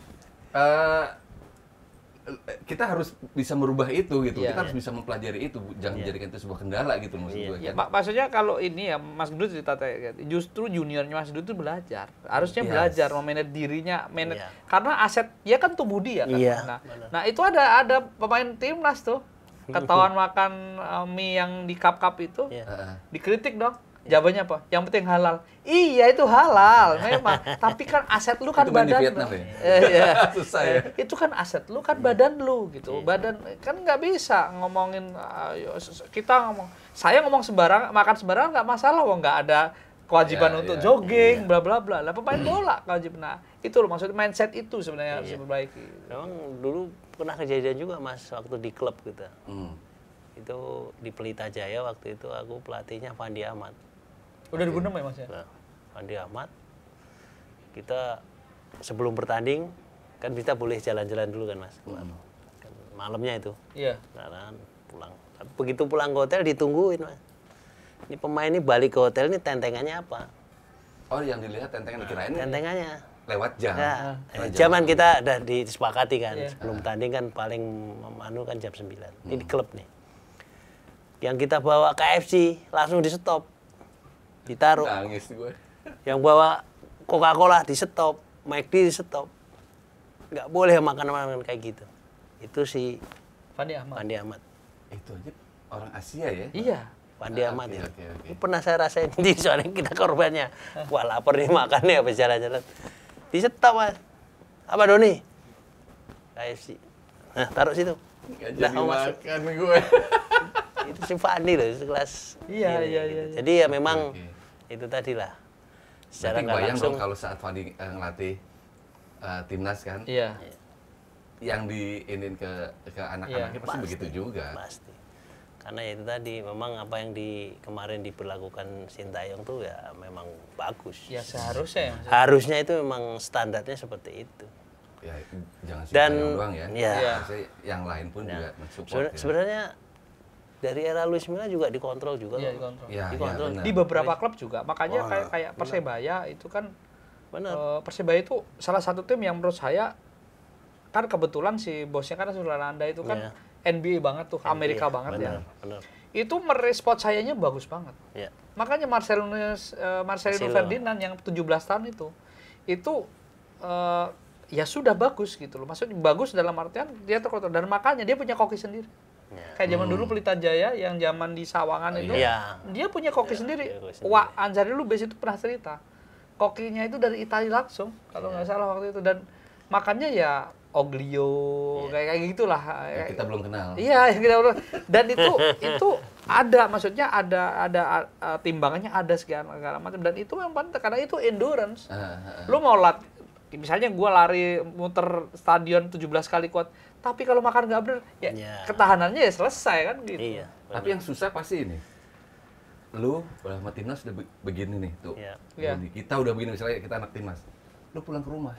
S1: kita harus bisa merubah itu gitu. Kita harus bisa mempelajari itu, jangan menjadikan itu sebuah kendala gitu maksud gue. Kan?
S2: Maksudnya kalau ini ya Mas Gendut cerita justru juniornya Mas Gendut itu belajar. Harusnya belajar memanage dirinya, karena aset dia kan tubuh dia kan. Nah, itu ada pemain timnas tuh ketahuan makan mie yang di cup-cup itu. Dikritik dong. Jawabannya apa? Yang penting halal. Iya, itu halal memang. Tapi kan aset lu kan badan.
S1: Itu Vietnam ya? Susah ya.
S2: Itu kan aset lu kan badan lu gitu. Badan kan nggak bisa ngomongin kita ngomong. Saya ngomong sembarang, makan sembarang nggak masalah, wong nggak ada kewajiban untuk jogging, bla bla bla. Lah pemain bola kewajiban. Nah, itu loh maksudnya mindset itu sebenarnya harus diperbaiki.
S3: Memang dulu pernah kejadian juga, Mas, waktu di klub kita. Itu di Pelita Jaya waktu itu aku pelatihnya Fandi Ahmad.
S2: Udah 2006 ya Mas ya?
S3: Nah, Fandi Ahmad, kita sebelum bertanding kan kita boleh jalan-jalan dulu kan Mas. Kan malamnya itu.
S2: Iya.
S3: Nah, pulang. Tapi begitu pulang ke hotel ditungguin Mas. Ini pemain ini balik ke hotel ini tentengannya apa?
S1: Oh, yang dilihat tentengan dikirain
S3: tentengannya
S1: lewat jam.
S3: Nah, zaman kita udah disepakati kan. Sebelum tanding kan paling kan jam 9. Ini di klub nih. Yang kita bawa KFC langsung di stop. Ditaruh.
S1: Nangis gue.
S3: Yang bawa Coca-Cola di stop, McD di stop. Nggak boleh makan kayak gitu. Itu si
S2: Fandi Ahmad.
S1: Itu aja orang Asia ya?
S2: Iya.
S3: Fandi Ahmad ya. Ini pernah saya rasain di soalnya kita korbannya. Wah, lapar nih makannya habis jalan-jalan. Di stop, Mas. Apa Doni? KFC. Nah, taruh situ.
S1: Nggak jadi makan gue.
S3: Itu si Fandi loh, sekelas.
S2: Iya.
S3: Jadi ya memang itu tadilah. Secara nggak langsung.
S1: Dong kalau saat Fandi ngelatih timnas kan, yang diinin ke anak-anaknya pasti begitu juga.
S3: Pasti. Karena ya itu tadi, memang apa yang kemarin diberlakukan Sintayong tuh ya memang bagus.
S2: Ya seharusnya.
S3: Harusnya itu memang standarnya seperti itu.
S1: Ya, jangan Sintayong doang ya.
S3: Maksudnya
S1: yang lain pun juga mensupport.
S3: Sebenarnya dari era Luis Milla juga dikontrol juga.
S2: Iya, dikontrol.
S3: Dikontrol.
S2: Di beberapa klub juga. Makanya kayak Persebaya itu kan Persebaya itu salah satu tim yang menurut saya kan kebetulan si bosnya kan Sulananda itu kan NBA banget tuh, Amerika banget ya.
S3: Benar.
S2: Itu merespot sayanya bagus banget. Makanya Marcelino Ferdinand yang 17 tahun itu ya sudah bagus gitu loh. Maksudnya bagus dalam artian dia terkontrol, dan makanya dia punya koki sendiri. Kayak zaman dulu Pelita Jaya yang zaman di Sawangan itu, dia punya koki sendiri. Wah, Anzari Lubis itu pernah cerita, kokinya itu dari Italia langsung, kalau nggak salah waktu itu, dan makannya ya Oglio, kayak gitulah.
S1: Ya, kita belum kenal.
S2: Iya, kita belum. Dan itu ada, maksudnya ada timbangannya, ada segala macam, dan itu memang penting karena itu endurance. Lu mau misalnya gue lari muter stadion 17 kali kuat, tapi kalau makan nggak bener, ketahanannya ya selesai kan gitu.
S3: Iya,
S1: tapi yang susah pasti ini. Lu sama timnas udah begini nih tuh. Kita udah begini, misalnya kita anak timnas. Lu pulang ke rumah.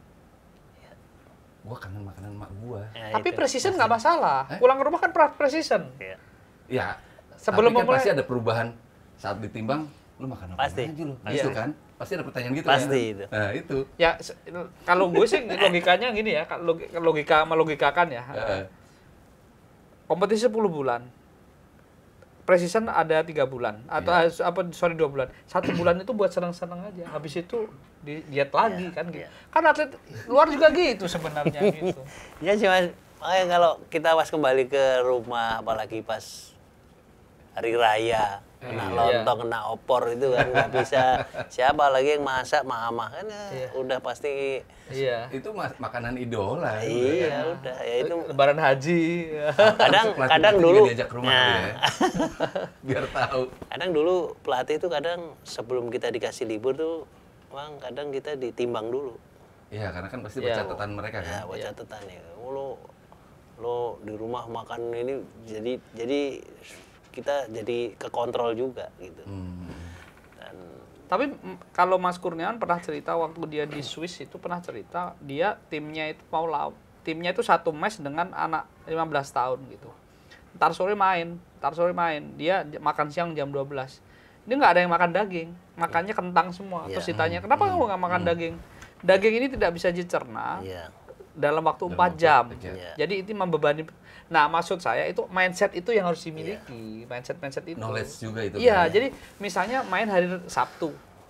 S1: Gua kangen makanan mak gua.
S2: Tapi precision nggak masalah. Pulang ke rumah kan precision.
S1: Ya.
S2: Sebelum
S1: tapi kan pasti ada perubahan saat ditimbang. Lu makan apa aja lu? Gitu kan? Pasti ada pertanyaan gitu kan?
S3: Pasti itu.
S1: Nah, itu.
S2: Ya, kalau gue sih logikanya gini ya, melogikakan ya. Kompetisi 10 bulan. Precision ada 3 bulan atau 2 bulan. 1 bulan itu buat senang-senang aja. Habis itu diet lagi kan gitu. Kan atlet luar juga gitu sebenarnya gitu.
S3: Ya sih Mas. Makanya kalau kita pas kembali ke rumah, apalagi pas hari raya, kena lontong, kena opor itu kan nggak bisa. Siapa lagi yang masak, mamah kan udah pasti.
S2: Iya.
S1: Itu makanan idola.
S3: Iya, udah. Ya itu
S2: Lebaran haji.
S3: Kadang dulu
S1: diajak ke rumah ya. Biar tahu.
S3: Kadang dulu pelatih itu kadang sebelum kita dikasih libur tuh Bang, kadang kita ditimbang dulu.
S1: Iya, karena kan pasti buat catatan mereka kan.
S3: Ya, buat catatan ya. Lo di rumah makan ini jadi kita jadi kekontrol juga gitu.
S2: Tapi kalau Mas Kurniawan pernah cerita waktu dia di Swiss itu pernah cerita dia timnya itu satu mes dengan anak 15 tahun gitu. Ntar sore main, dia makan siang jam 12. Dia nggak ada yang makan daging, makannya kentang semua. Terus ditanya, kenapa kamu nggak makan daging? Daging ini tidak bisa dicerna dalam waktu 4 jam. Jadi itu membebani. Nah, maksud saya itu mindset itu yang harus dimiliki, mindset itu.
S1: Knowledge juga itu.
S2: Iya, jadi misalnya main hari Sabtu,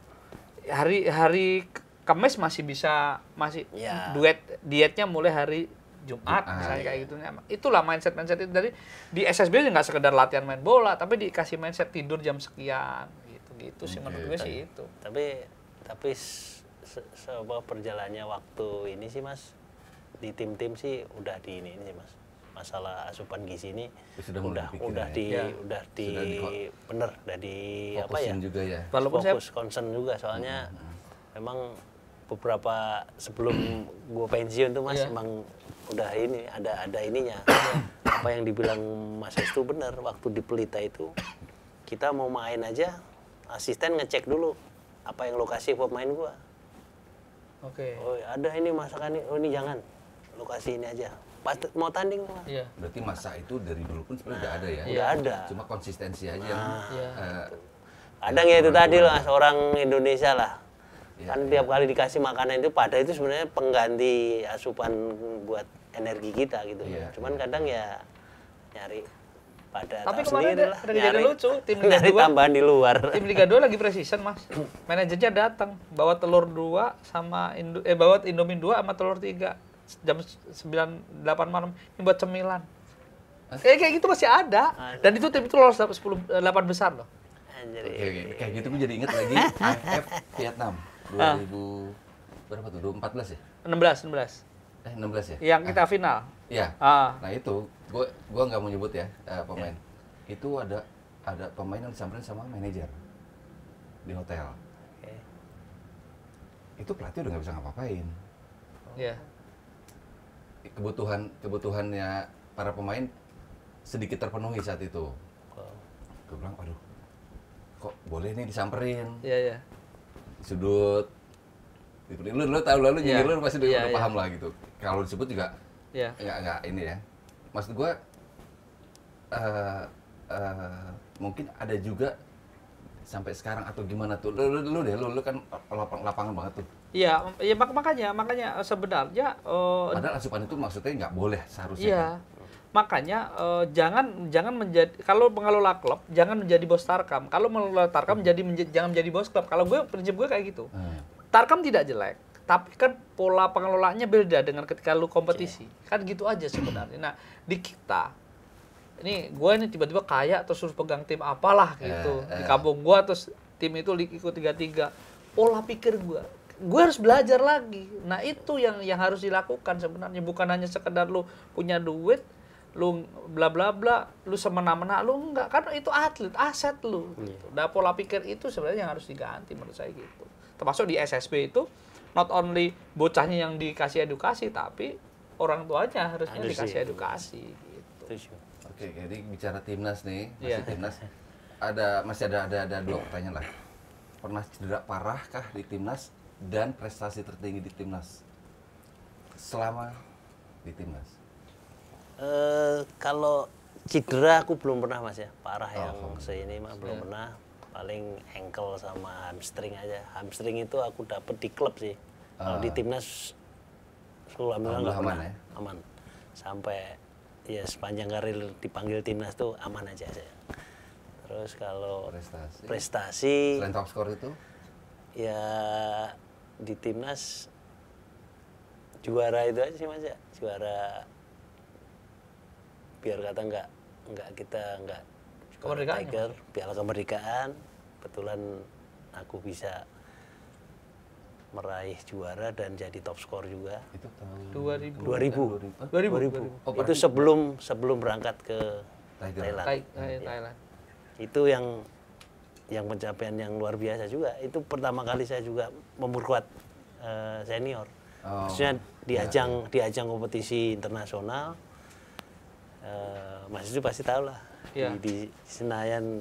S2: hari Kamis masih dietnya mulai hari Jumat misalnya kayak gitu. Itulah mindset itu. Dari di SSB nggak sekedar latihan main bola, tapi dikasih mindset tidur jam sekian gitu sih menurut gue sih itu.
S3: Tapi perjalannya waktu ini sih Mas, di tim-tim sih udah di ini sih Mas. Masalah asupan gizi ini udah di
S1: juga ya.
S3: Fokus concern juga soalnya memang beberapa sebelum gue pensiun tuh Mas emang udah ini ada ininya. Apa yang dibilang Mas Estu benar, waktu di Pelita itu kita mau main aja asisten ngecek dulu apa yang lokasi pemain gua.
S2: Oke.
S3: Oh, ada ini masakan ini. Oh, ini jangan. Lokasi ini aja. Pas mau tanding mah.
S1: Iya. Berarti masa itu dari dulu pun sebenarnya udah ada ya.
S3: Udah ada.
S1: Cuma konsistensi aja.
S3: Kadang ya itu tadi lah seorang Indonesia lah. Kan tiap kali dikasih makanan itu pada itu sebenarnya pengganti asupan buat energi kita gitu. Cuman kadang ya nyari pada
S2: tapi kemarin ada kejadian lucu, tim Liga 2
S3: tambahan di luar.
S2: Tim Liga 2 lagi precision, Mas. Manajernya datang bawa telur 2 sama bawa Indomie 2 sama telur 3 jam 9 8 malam ini buat cemilan. Kayak gitu masih ada. Dan itu tim itu lolos 8 besar loh.
S1: Oke. Kayak gitu gue jadi inget lagi AFF Vietnam 2000 berapa tuh? 2014 ya?
S2: 16
S1: ya?
S2: Yang kita final.
S1: Iya. Nah itu, gue nggak mau nyebut ya pemain. Itu ada pemain yang disamperin sama manajer di hotel. Itu pelatih udah nggak bisa ngapa-ngapain.
S2: Iya.
S1: Kebutuhannya para pemain sedikit terpenuhi saat itu. Gue bilang, aduh, kok boleh nih disamperin?
S2: Iya.
S1: Sudut. Lu tahu lalu nyindir lu pasti udah paham lah gitu. Kalau disebut juga nggak ini ya. Maksud gue mungkin ada juga sampai sekarang atau gimana tuh. Lu kan lapangan banget tuh.
S2: Iya, makanya sebenarnya
S1: padahal asupan itu maksudnya nggak boleh seharusnya.
S2: Iya. Kan? Makanya jangan menjadi, kalau mengelola klub jangan menjadi bos Tarkam. Kalau mengelola Tarkam jangan menjadi bos klub. Kalau prinsip gue kayak gitu. Tarkam tidak jelek, tapi kan pola pengelolaannya beda dengan ketika lu kompetisi. Kan gitu aja sebenarnya. Nah, di kita ini gue ini tiba-tiba kaya terus pegang tim apalah gitu. Di kampung gue terus tim itu ikut 3-3. Pola pikir gue harus belajar lagi. Nah, itu yang harus dilakukan sebenarnya, bukan hanya sekedar lu punya duit, lu bla bla bla, lu semena-mena, lu enggak, karena itu atlet, aset lu. Gitu. Nah, pola pikir itu sebenarnya yang harus diganti menurut saya gitu. Termasuk di SSB itu not only bocahnya yang dikasih edukasi, tapi orang tuanya harusnya dikasih edukasi gitu.
S1: Oke, jadi bicara timnas nih, timnas masih ada 2 pertanyaan lah. Pernah cedera parah kah di timnas dan prestasi tertinggi di timnas selama di timnas?
S3: Kalau cedera aku belum pernah Mas ya, parah yang seini mah belum pernah. Paling ankle sama hamstring aja. Hamstring itu aku dapet di klub sih. Kalau di timnas alhamdulillah nggak pernah. Ya? Aman. Sampai ya sepanjang karir dipanggil timnas tuh aman aja saya. Terus kalau prestasi
S1: selain top skor itu?
S3: Ya di timnas juara itu aja sih Mas ya. Juara biar kata nggak
S2: kemerdekaan,
S3: Piala Kemerdekaan, kebetulan aku bisa meraih juara dan jadi top skor juga.
S1: Itu tahun
S2: 2000.
S3: Itu sebelum berangkat ke Thailand.
S2: Thailand.
S3: Itu yang yang pencapaian yang luar biasa juga. Itu pertama kali saya juga memperkuat senior. Maksudnya di ajang kompetisi internasional. Mas itu pasti tahu lah. Di Senayan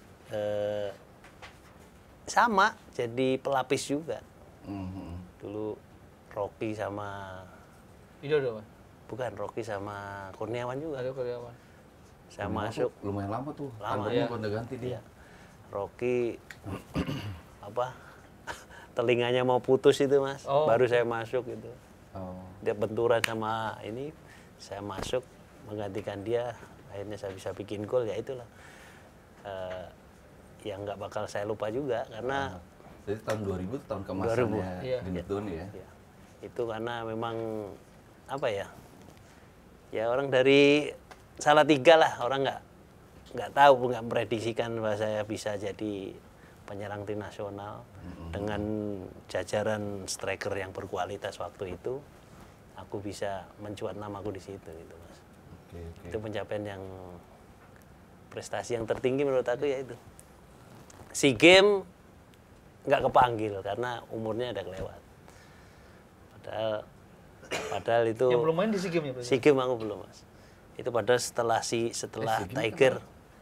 S3: sama jadi pelapis juga. Dulu Rocky sama
S2: Widodo, Mas?
S3: Bukan, Rocky sama Kurniawan juga.
S2: Ada Kurniawan.
S3: Saya masuk.
S1: Lumayan lama tuh.
S3: Lama
S1: ya. Gonta-ganti dia.
S3: Rocky telinganya mau putus itu, Mas. Baru saya masuk gitu. Dia benturan sama ini, saya masuk menggantikan dia. Akhirnya saya bisa bikin gol, ya itulah. Yang nggak bakal saya lupa juga karena
S1: jadi tahun 2000 tahun kemasannya Gendut Doni ya.
S3: Itu karena memang apa ya? Ya orang dari Salatiga lah, orang nggak tahu, nggak memprediksikan bahwa saya bisa jadi penyerang tim nasional dengan jajaran striker yang berkualitas waktu itu. Aku bisa mencuat namaku di situ gitu, Mas. Itu pencapaian yang prestasi yang tertinggi menurut aku ya itu. SEA Games nggak kepanggil karena umurnya udah kelewat. Padahal itu.
S2: Yang belum main di SEA Games ya?
S3: SEA Games aku belum, Mas. Itu padahal setelah Tiger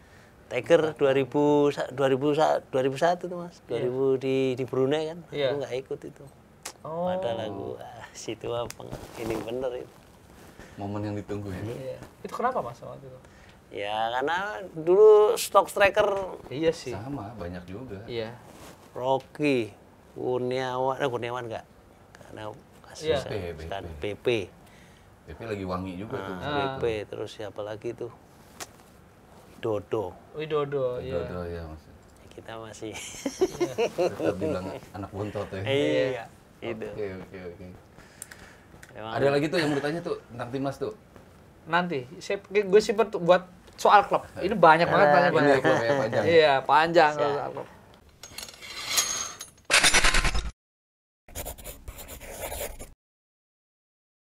S3: 2001 tuh, Mas. 2000 di Brunei kan. Aku nggak ikut itu. Padahal aku situ apa ini bener itu.
S1: Momen yang ditunggu ya.
S2: Itu kenapa, Mas, waktu itu?
S3: Ya karena dulu stok striker
S2: sih.
S1: Sama, banyak juga.
S2: Iya.
S3: Rocky, Kurniawan enggak. Karena kasus kan PP.
S1: PP lagi wangi juga tuh.
S3: PP, terus siapa lagi tuh? Dodo.
S2: Widodo,
S1: Dodo ya, Mas.
S3: Kita masih
S1: tetap bilang anak bontot ya.
S3: Iya, itu.
S1: Oke. Ada lagi tuh yang mau ditanya tuh tentang timnas tuh.
S2: Nanti, gue simpen buat soal klub. Ini banyak banget.
S1: Ini klubnya panjang.
S2: Iya, panjang soal klub.